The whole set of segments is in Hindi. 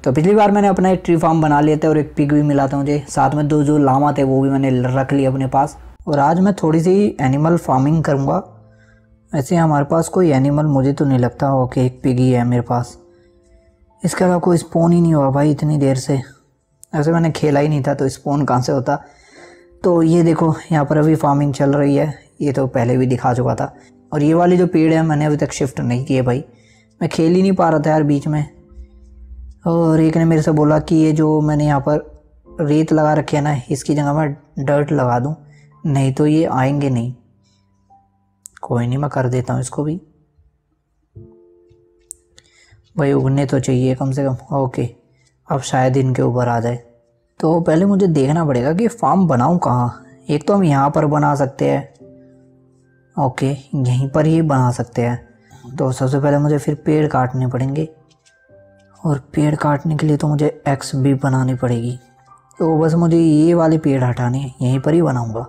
तो पिछली बार मैंने अपना एक ट्री फार्म बना लिया था और एक पिग भी मिला था मुझे, साथ में 2 जो लामा थे वो भी मैंने रख लिए अपने पास। और आज मैं थोड़ी सी एनिमल फार्मिंग करूँगा। ऐसे हमारे पास कोई एनिमल मुझे तो नहीं लगता। ओके, एक पिग ही है मेरे पास, इसके अलावा कोई स्पॉन ही नहीं हुआ भाई इतनी देर से। ऐसे मैंने खेला ही नहीं था तो स्पॉन कहाँ से होता। तो ये देखो यहाँ पर अभी फार्मिंग चल रही है, ये तो पहले भी दिखा चुका था। और ये वाली जो पेड़ है मैंने अभी तक शिफ्ट नहीं किए भाई, मैं खेल ही नहीं पा रहा था यार बीच में। और एक ने मेरे से बोला कि ये जो मैंने यहाँ पर रेत लगा रखी है ना, इसकी जगह मैं डर्ट लगा दूँ, नहीं तो ये आएंगे नहीं। कोई नहीं, मैं कर देता हूँ इसको भी भाई, उगने तो चाहिए कम से कम। ओके, अब शायद इनके ऊपर आ जाए। तो पहले मुझे देखना पड़ेगा कि फार्म बनाऊँ कहाँ। एक तो हम यहाँ पर बना सकते हैं, ओके यहीं पर ही बना सकते हैं। तो सबसे पहले मुझे फिर पेड़ काटने पड़ेंगे, और पेड़ काटने के लिए तो मुझे एक्स भी बनानी पड़ेगी। तो बस मुझे ये वाले पेड़ हटाने हैं, यहीं पर ही बनाऊंगा।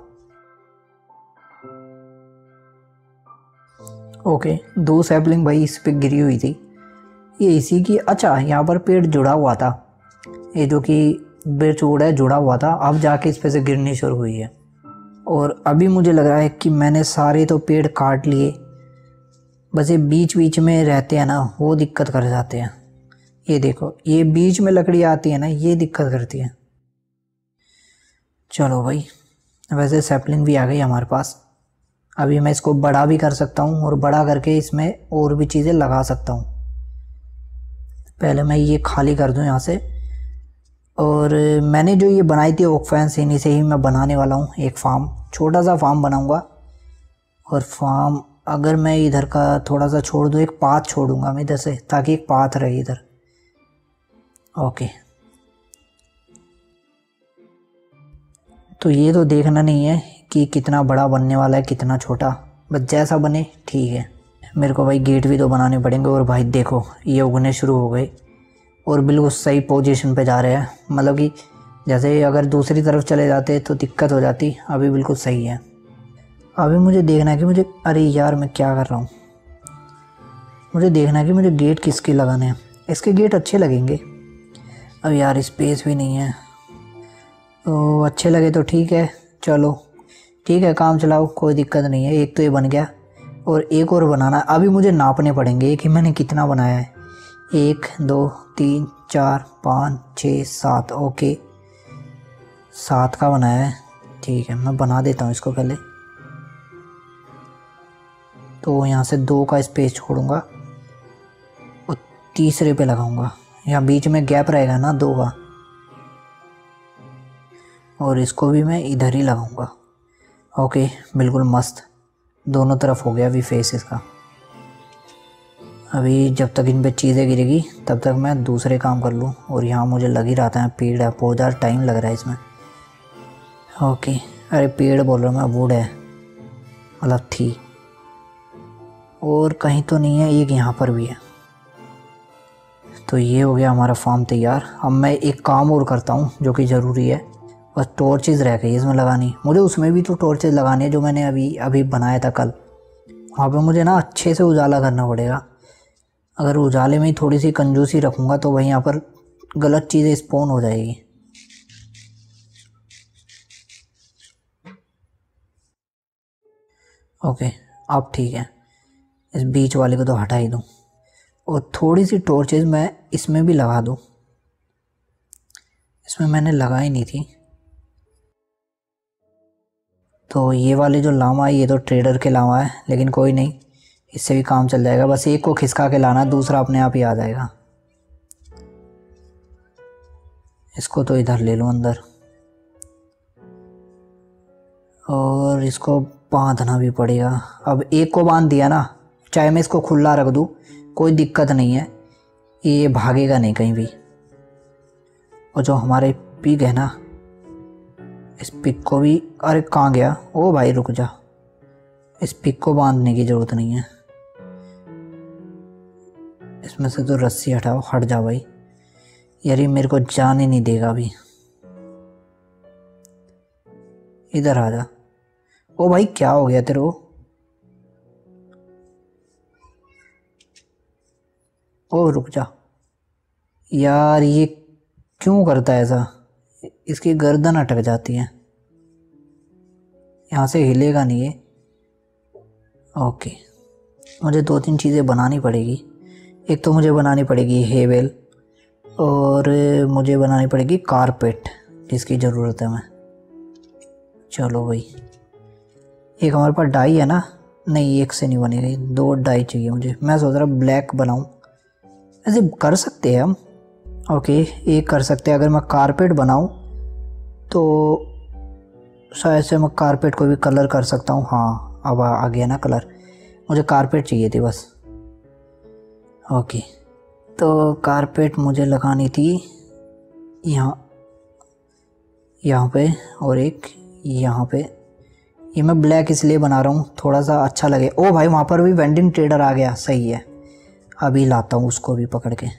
ओके, 2 सैपलिंग भाई इस पे गिरी हुई थी, ये इसी की। अच्छा, यहाँ पर पेड़ जुड़ा हुआ था, ये जो कि बेचूड़ है जुड़ा हुआ था, अब जाके इस पे से गिरनी शुरू हुई है। और अभी मुझे लग रहा है कि मैंने सारे तो पेड़ काट लिए, बस ये बीच बीच में रहते हैं ना, वो दिक्कत कर जाते हैं। ये देखो, ये बीच में लकड़ी आती है ना, ये दिक्कत करती है। चलो भाई, वैसे सैपलिंग भी आ गई हमारे पास। अभी मैं इसको बड़ा भी कर सकता हूँ, और बड़ा करके इसमें और भी चीज़ें लगा सकता हूँ। पहले मैं ये खाली कर दूँ यहाँ से। और मैंने जो ये बनाई थी ओक फेंस, इन्हीं से ही मैं बनाने वाला हूँ एक फार्म, छोटा सा फार्म बनाऊँगा। और फार्म अगर मैं इधर का थोड़ा सा छोड़ दूँ, एक पाथ छोड़ूंगा मैं इधर से, ताकि एक पाथ रहे इधर। ओके, तो ये तो देखना नहीं है कि कितना बड़ा बनने वाला है कितना छोटा, बस जैसा बने ठीक है। मेरे को भाई गेट भी तो बनाने पड़ेंगे। और भाई देखो, ये उगने शुरू हो गए और बिल्कुल सही पोजीशन पे जा रहे हैं। मतलब कि जैसे अगर दूसरी तरफ चले जाते तो दिक्कत हो जाती, अभी बिल्कुल सही है। अभी मुझे देखना है कि मुझे, अरे यार मैं क्या कर रहा हूँ, मुझे देखना है कि मुझे गेट किसके लगाने हैं। इसके गेट अच्छे लगेंगे। अब यार स्पेस भी नहीं है, तो अच्छे लगे तो ठीक है, चलो ठीक है काम चलाओ, कोई दिक्कत नहीं है। एक तो ये बन गया, और एक और बनाना। अभी मुझे नापने पड़ेंगे कि मैंने कितना बनाया है। 1 2 3 4 5 6 7, ओके 7 का बनाया है। ठीक है, मैं बना देता हूँ इसको पहले। तो यहाँ से 2 का स्पेस छोड़ूंगा और तीसरे पे लगाऊंगा। यहाँ बीच में गैप रहेगा ना 2 का, और इसको भी मैं इधर ही लगाऊंगा। ओके, बिल्कुल मस्त, दोनों तरफ हो गया अभी फेस इसका। अभी जब तक इन पे चीज़ें गिरेगी तब तक मैं दूसरे काम कर लूँ। और यहाँ मुझे लग ही रहा था पेड़ है, बहुत ज़्यादा टाइम लग रहा है इसमें। ओके, अरे पेड़ बोल रहा हूँ मैं, वुड है मतलब थी। और कहीं तो नहीं है, एक यहाँ पर भी है। तो ये हो गया हमारा फार्म तैयार। अब मैं एक काम और करता हूँ जो कि ज़रूरी है, बस टॉर्चेज़ रह गई इसमें लगानी। मुझे उसमें भी तो टॉर्चेज़ लगानी है जो मैंने अभी बनाया था कल। वहाँ पे मुझे ना अच्छे से उजाला करना पड़ेगा। अगर उजाले में ही थोड़ी सी कंजूसी रखूँगा तो वहीं यहाँ पर गलत चीज़ें स्पॉन हो जाएगी। ओके, अब ठीक है, इस बीच वाले को तो हटा ही दूँ, और थोड़ी सी टॉर्चेज़ मैं इसमें भी लगा दूँ। इसमें मैंने लगाई नहीं थी। तो ये वाले जो लामा है ये तो ट्रेडर के लामा है, लेकिन कोई नहीं, इससे भी काम चल जाएगा। बस एक को खिसका के लाना, दूसरा अपने आप ही आ जाएगा। इसको तो इधर ले लो अंदर, और इसको बांधना भी पड़ेगा। अब एक को बांध दिया ना, चाहे मैं इसको खुला रख दूँ कोई दिक्कत नहीं है, ये भागेगा नहीं कहीं भी। और जो हमारे पिग है ना, इस पिग को भी, अरे कहाँ गया, ओ भाई रुक जा, इस पिग को बांधने की ज़रूरत नहीं है। इसमें से तो रस्सी हटाओ, हट जा भाई, यार ये मेरे को जाने नहीं देगा अभी। इधर आ जा। ओ भाई क्या हो गया तेरे को, ओ रुक जा, यार ये क्यों करता है ऐसा? इसकी गर्दन अटक जाती है, यहाँ से हिलेगा नहीं ये। ओके, मुझे 2-3 चीज़ें बनानी पड़ेगी। एक तो मुझे बनानी पड़ेगी हेवेल, और मुझे बनानी पड़ेगी कारपेट जिसकी ज़रूरत है मैं। चलो भाई, एक हमारे पास डाई है ना? नहीं, एक से नहीं बनेगी, 2 डाई चाहिए मुझे। मैं सोच रहा ब्लैक बनाऊं, ऐसे कर सकते हैं हम। ओके, एक कर सकते हैं। अगर मैं कारपेट बनाऊं तो शायद से मैं कारपेट को भी कलर कर सकता हूँ। हाँ, अब आ गया ना कलर। मुझे कारपेट चाहिए थी बस। ओके, तो कारपेट मुझे लगानी थी यहाँ पे, और एक यहाँ पे। ये मैं ब्लैक इसलिए बना रहा हूँ थोड़ा सा अच्छा लगे। ओ भाई, वहाँ पर भी वेंडिंग ट्रेडर आ गया, सही है। अभी लाता हूँ उसको भी पकड़ के।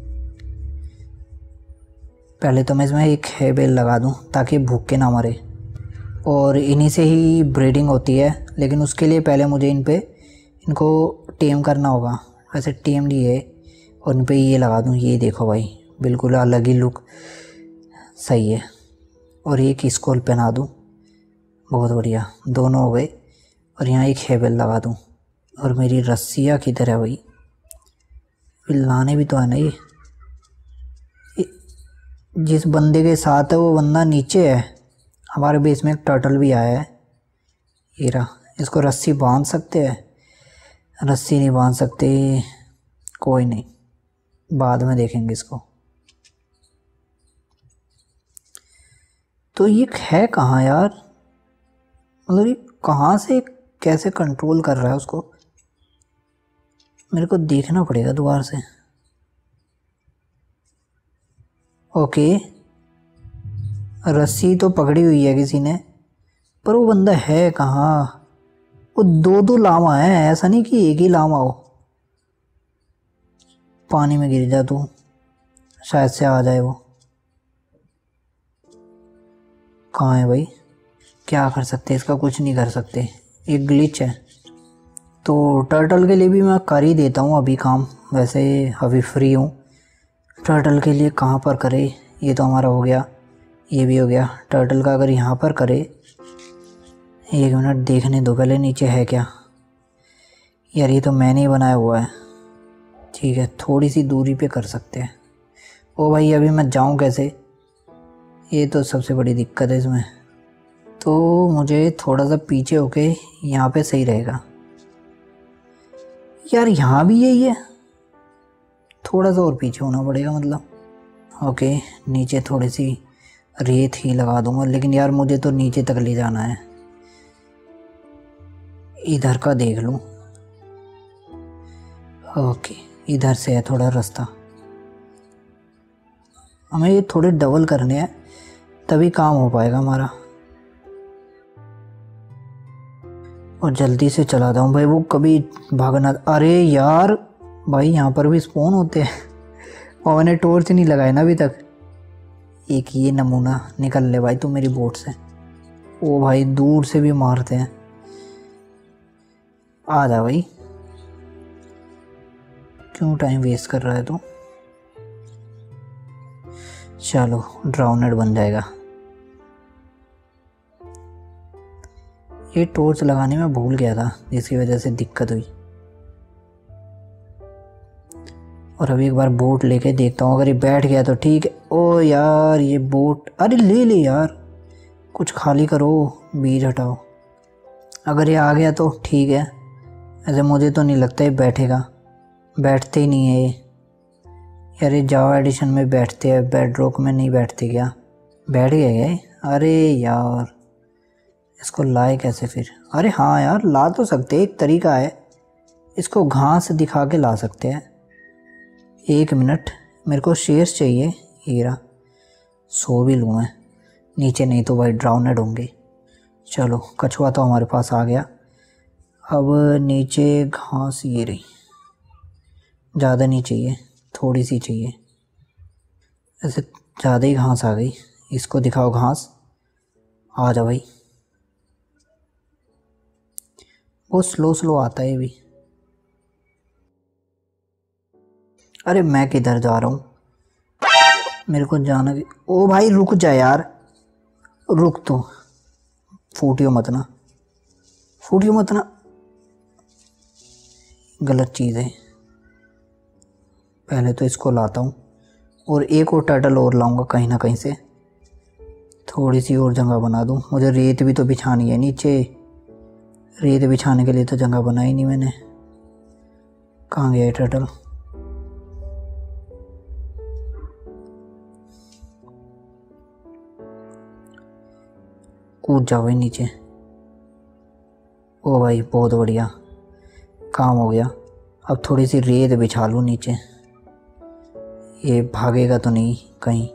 पहले तो मैं इसमें एक हेबेल लगा दूँ ताकि भूख के ना मरे, और इन्हीं से ही ब्रीडिंग होती है। लेकिन उसके लिए पहले मुझे इनको टेम करना होगा। वैसे टेम लिए और इन पे ये लगा दूँ। ये देखो भाई, बिल्कुल अलग ही लुक, सही है। और एक इसको पहना दूँ, बहुत बढ़िया, दोनों हो गए। और यहाँ एक हेबेल लगा दूँ। और मेरी रस्सियाँ किधर है भाई? लाने भी तो है ना ये। जिस बंदे के साथ है वो बंदा नीचे है। हमारे बेस में एक टर्टल भी आया है, ये रहा। इसको रस्सी बांध सकते हैं? रस्सी नहीं बांध सकते, कोई नहीं, बाद में देखेंगे इसको। तो ये है कहाँ यार? मतलब ये कहाँ से कैसे कंट्रोल कर रहा है उसको? मेरे को देखना पड़ेगा दोबारा से। ओके, रस्सी तो पकड़ी हुई है किसी ने, पर वो बंदा है कहाँ? वो 2-2 लामा है, ऐसा नहीं कि एक ही लामा हो। पानी में गिर जा तू, शायद से आ जाए वो। कहाँ है भाई? क्या कर सकते, इसका कुछ नहीं कर सकते, एक ग्लिच है। तो टर्टल के लिए भी मैं कर ही देता हूँ अभी काम। वैसे अभी फ्री हूँ। टर्टल के लिए कहाँ पर करे? ये तो हमारा हो गया, ये भी हो गया। टर्टल का अगर यहाँ पर करे, 1 मिनट देखने दो पहले नीचे है क्या। यार ये तो मैंने ही बनाया हुआ है। ठीक है, थोड़ी सी दूरी पे कर सकते हैं। ओ भाई, अभी मैं जाऊँ कैसे? ये तो सबसे बड़ी दिक्कत है इसमें। तो मुझे थोड़ा सा पीछे होके यहाँ पे सही रहेगा। यार यहाँ भी यही है, थोड़ा सा और पीछे होना पड़ेगा मतलब। ओके, नीचे थोड़ी सी रेत ही लगा दूंगा। लेकिन यार मुझे तो नीचे तक ले जाना है। इधर का देख लूँ। ओके, इधर से है थोड़ा रास्ता। हमें ये थोड़े डबल करने हैं, तभी काम हो पाएगा हमारा। और जल्दी से चलाता हूँ भाई, वो कभी भागना। अरे यार भाई, यहाँ पर भी स्पॉन होते हैं और मैंने टॉर्च नहीं लगाया ना अभी तक। एक ये नमूना निकल ले भाई तू मेरी बोट से। ओ भाई, दूर से भी मारते हैं। आ जा भाई, क्यों टाइम वेस्ट कर रहा है तू? चलो, ड्राउनेड बन जाएगा। ये टॉर्च लगाने में भूल गया था, जिसकी वजह से दिक्कत हुई। और अभी एक बार बोट लेके देखता हूँ, अगर ये बैठ गया तो ठीक है। ओ यार ये बोट, अरे ले ले यार, कुछ खाली करो, बीज हटाओ। अगर ये आ गया तो ठीक है, ऐसे मुझे तो नहीं लगता ये बैठेगा। बैठते ही नहीं है ये। यार ये जावा एडिशन में बैठते हैं, बेडरॉक में नहीं बैठते क्या? बैठ गए ये? अरे यार, इसको लाए कैसे फिर? अरे हाँ यार, ला तो सकते, एक तरीका है। इसको घास दिखा के ला सकते हैं। 1 मिनट, मेरे को शेयर्स चाहिए। हीरा 100 भी लूँ मैं, नीचे नहीं तो भाई ड्राउनेड होंगे। चलो, कछुआ तो हमारे पास आ गया। अब नीचे घास ये रही, ज़्यादा नहीं चाहिए, थोड़ी सी चाहिए। ऐसे ज़्यादा ही घास आ गई। इसको दिखाओ घास, आ जा भाई। बहुत स्लो स्लो आता है भी। अरे मैं किधर जा रहा हूँ? मेरे को जाना भी। ओ भाई रुक जा यार, रुक तो, फूटियो मत ना, फूटियो मत ना, गलत चीज़ है। पहले तो इसको लाता हूँ और एक और टर्टल और लाऊंगा कहीं ना कहीं से, थोड़ी सी और जगह बना दूँ। मुझे रेत भी तो बिछानी है नीचे, रेत बिछाने के लिए तो जगह बनाई नहीं मैंने। कहाँ गया ये टर्टल? कूद जाओ भाई नीचे। ओ भाई बहुत बढ़िया काम हो गया। अब थोड़ी सी रेत बिछा लूँ नीचे, ये भागेगा तो नहीं कहीं।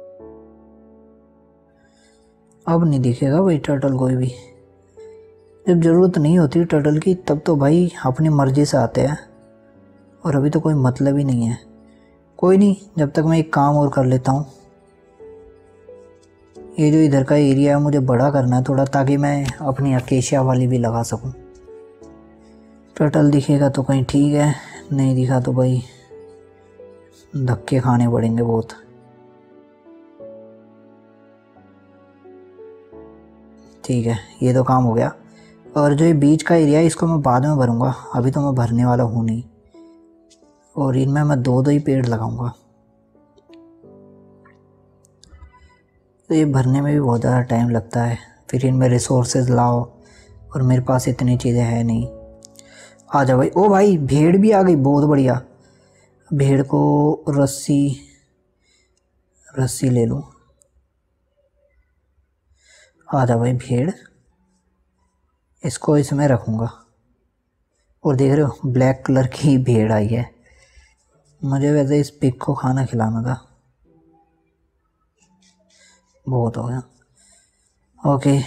अब नहीं दिखेगा भाई टर्टल कोई भी। जब ज़रूरत नहीं होती टर्टल की तब तो भाई अपनी मर्ज़ी से आते हैं, और अभी तो कोई मतलब ही नहीं है। कोई नहीं, जब तक मैं एक काम और कर लेता हूँ। ये जो इधर का एरिया है मुझे बड़ा करना है थोड़ा, ताकि मैं अपनी अकेशिया वाली भी लगा सकूँ। टर्टल दिखेगा तो कहीं ठीक है, नहीं दिखा तो भाई धक्के खाने पड़ेंगे बहुत। ठीक है, ये तो काम हो गया। और जो ये बीच का एरिया है इसको मैं बाद में भरूंगा, अभी तो मैं भरने वाला हूँ नहीं। और इनमें मैं दो ही पेड़ लगाऊंगा, तो ये भरने में भी बहुत ज़्यादा टाइम लगता है। फिर इनमें रिसोर्सेज लाओ, और मेरे पास इतनी चीज़ें हैं नहीं। आ जाओ भाई। ओ भाई भेड़ भी आ गई, बहुत बढ़िया। भेड़ को रस्सी रस्सी ले लूँ। आ जाओ भाई भेड़, इसको इसमें रखूँगा। और देख रहे हो ब्लैक कलर की भेड़ आई है। मुझे वैसे इस पिग को खाना खिलाना था। बहुत हो गया। ओके,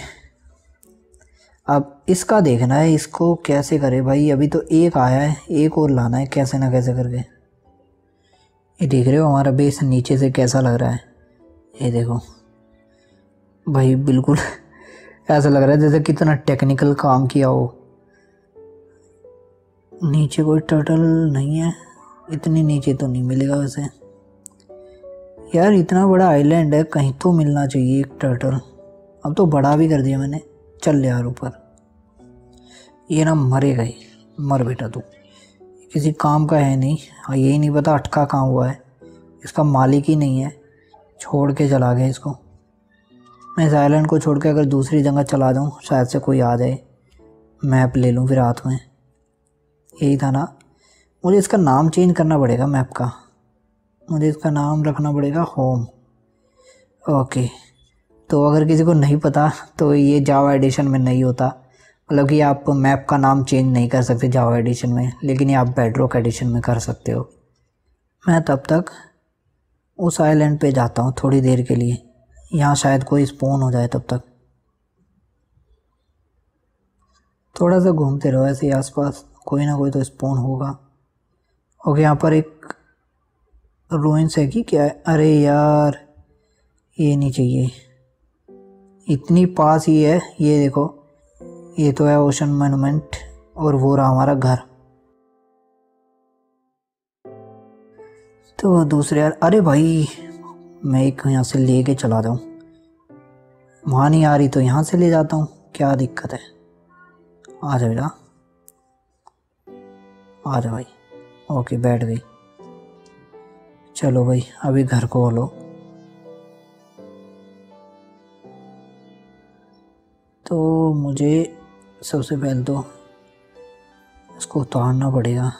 अब इसका देखना है, इसको कैसे करे भाई। अभी तो एक आया है, एक और लाना है कैसे ना कैसे करके। ये देख रहे हो हमारा बेस नीचे से कैसा लग रहा है। ये देखो भाई, बिल्कुल ऐसा लग रहा है जैसे कितना टेक्निकल काम किया हो। नीचे कोई टर्टल नहीं है, इतनी नीचे तो नहीं मिलेगा वैसे। यार इतना बड़ा आइलैंड है, कहीं तो मिलना चाहिए एक टर्टल। अब तो बड़ा भी कर दिया मैंने। चल यार ऊपर, ये ना मरेगा ही। मर बेटा तू, किसी काम का है नहीं। यही नहीं पता अटका कहाँ हुआ है, इसका मालिक ही नहीं है, छोड़ के चला गया इसको। मैं इस आइलैंड को छोड़ के अगर दूसरी जगह चला जाऊँ शायद से कोई आ जाए, मैप ले लूँ फिर हाथ में। यही था ना, मुझे इसका नाम चेंज करना पड़ेगा मैप का। मुझे इसका नाम रखना पड़ेगा होम। ओके, तो अगर किसी को नहीं पता तो ये जावा एडिशन में नहीं होता, मतलब कि आप मैप का नाम चेंज नहीं कर सकते जावा एडिशन में, लेकिन ये आप बेडरॉक एडिशन में कर सकते हो। मैं तब तक उस आइलैंड पे जाता हूँ थोड़ी देर के लिए, यहाँ शायद कोई स्पॉन हो जाए। तब तक थोड़ा सा घूमते रहो ऐसे ही आसपास, कोई ना कोई तो स्पॉन होगा। ओके, यहाँ पर एक रूइंस है कि क्या है? अरे यार ये नहीं चाहिए, इतनी पास ही है। ये देखो, ये तो है ओशन मॉन्यूमेंट, और वो रहा हमारा घर। तो दूसरे यार, अरे भाई मैं एक यहाँ से ले के चला जाऊँ, वहाँ नहीं आ रही तो यहाँ से ले जाता हूँ, क्या दिक्कत है। आ जा बेटा, आ जा भाई। ओके बैठ गई। चलो भाई अभी घर को बोलो। तो मुझे सबसे पहले तो इसको उतारना पड़ेगा।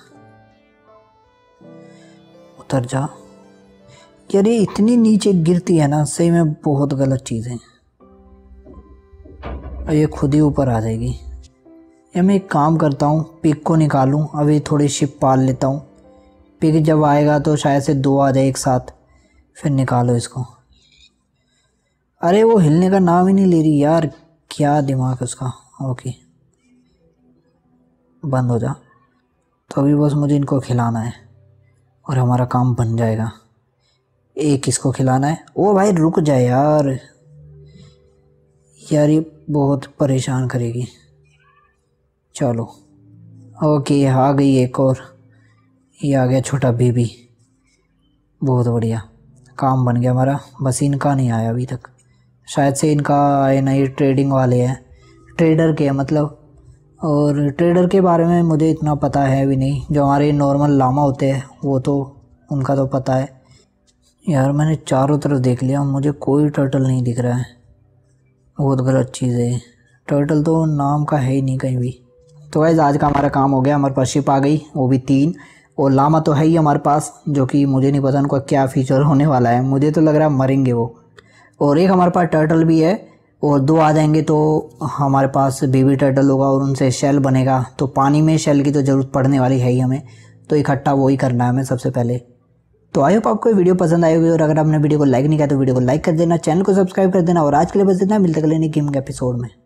उतर जा यार, ये इतनी नीचे गिरती है ना, सही में बहुत गलत चीज़ है। और ये खुद ही ऊपर आ जाएगी। या मैं एक काम करता हूँ, पिग को निकालूँ, अभी थोड़ी शिप पाल लेता हूँ। पिग जब आएगा तो शायद से दो आ जाए एक साथ, फिर निकालो इसको। अरे वो हिलने का नाम ही नहीं ले रही यार, क्या दिमाग है उसका। ओके बंद हो जा। तो अभी बस मुझे इनको खिलाना है और हमारा काम बन जाएगा। एक इसको खिलाना है। ओ भाई रुक जाए यार, यार ये बहुत परेशान करेगी। चलो ओके, आ गई एक और। ये आ गया छोटा बेबी, बहुत बढ़िया। काम बन गया हमारा। बस इनका नहीं आया अभी तक, शायद से इनका आए ना, ये ट्रेडिंग वाले हैं, ट्रेडर के मतलब। और ट्रेडर के बारे में मुझे इतना पता है भी नहीं, जो हमारे नॉर्मल लामा होते हैं वो तो उनका तो पता है। यार मैंने चारों तरफ देख लिया, मुझे कोई टर्टल नहीं दिख रहा है, बहुत गलत चीज़ है। टर्टल तो नाम का है ही नहीं कहीं भी। तो गाइस आज का हमारा काम हो गया, हमारे पास शिप आ गई, वो भी 3। और लामा तो है ही हमारे पास, जो कि मुझे नहीं पता उनका क्या फीचर होने वाला है, मुझे तो लग रहा है मरेंगे वो। और एक हमारे पास टर्टल भी है, और 2 आ जाएंगे तो हमारे पास बेबी टर्टल होगा और उनसे शेल बनेगा। तो पानी में शेल की तो ज़रूरत पड़ने वाली है ही हमें, तो इकट्ठा वो ही करना है हमें सबसे पहले। तो आई होप आपको वीडियो पसंद आई होगी, और अगर आपने वीडियो को लाइक नहीं किया तो वीडियो को लाइक कर देना, चैनल को सब्सक्राइब कर देना। और आज के लिए बस इतना, मिलते अगले नई गेम के एपिसोड में।